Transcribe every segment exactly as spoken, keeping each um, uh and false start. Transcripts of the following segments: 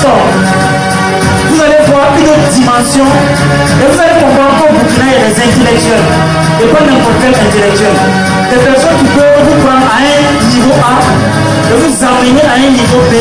d'accord. Vous allez voir une autre dimension et vous allez comprendre qu'au Burkina, il y a des intellectuels. Et pas n'importe quel intellectuel. Des personnes qui peuvent vous prendre à un niveau A et vous amener à un niveau B.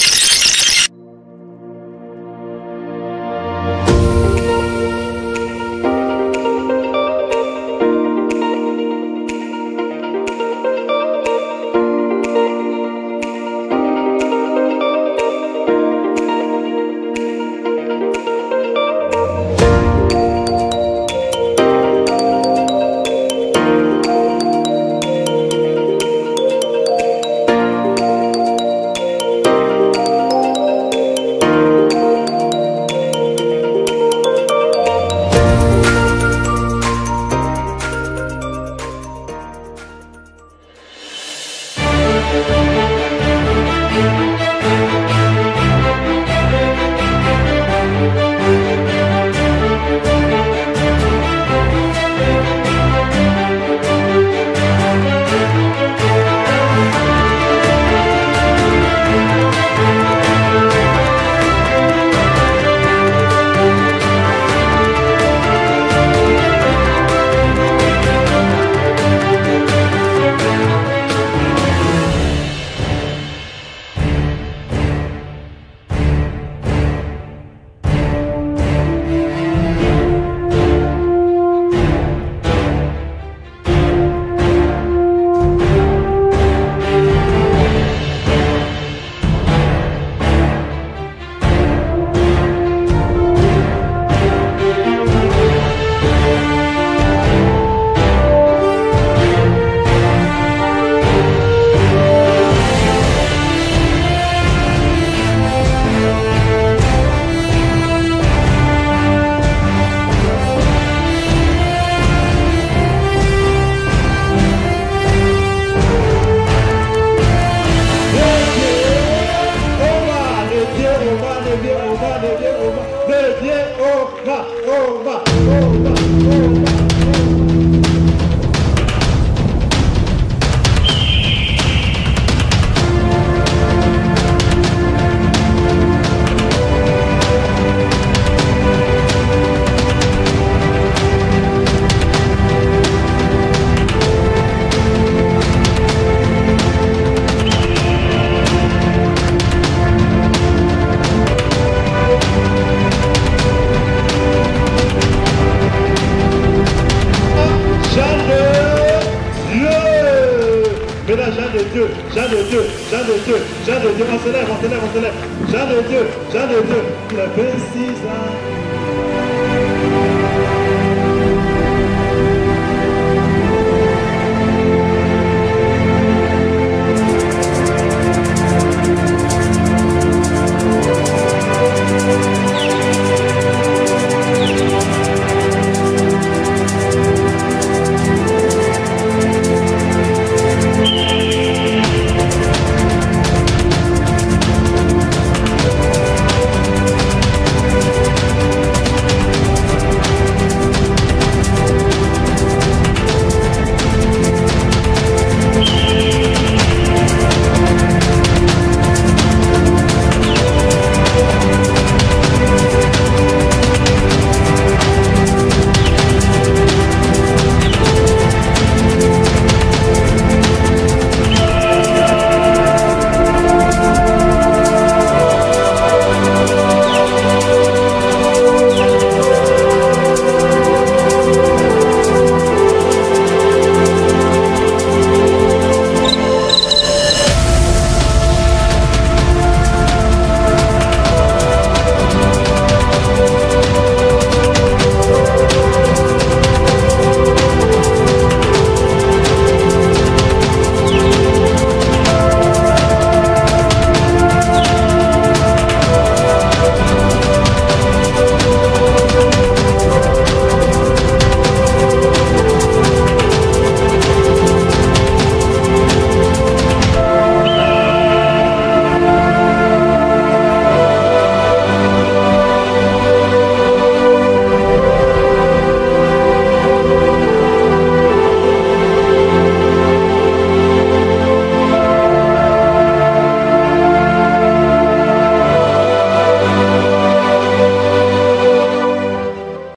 Jean de Dieu, Jean de Dieu, Jean de Dieu, Jean de Dieu, on se lève, on se lève, on se lève. Jean de Dieu, Jean de Dieu, le vingt-six ans.